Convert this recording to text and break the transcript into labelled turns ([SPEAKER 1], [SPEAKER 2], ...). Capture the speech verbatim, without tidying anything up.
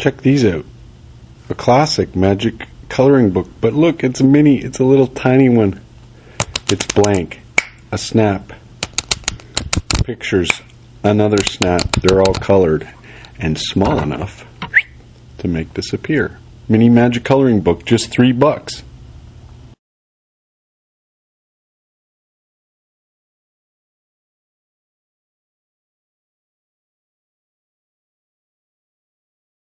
[SPEAKER 1] Check these out. A classic magic coloring book. But look, it's a mini, it's a little tiny one. It's blank. A snap. Pictures. Another snap. They're all colored and small enough to make this appear. Mini magic coloring book, just three bucks.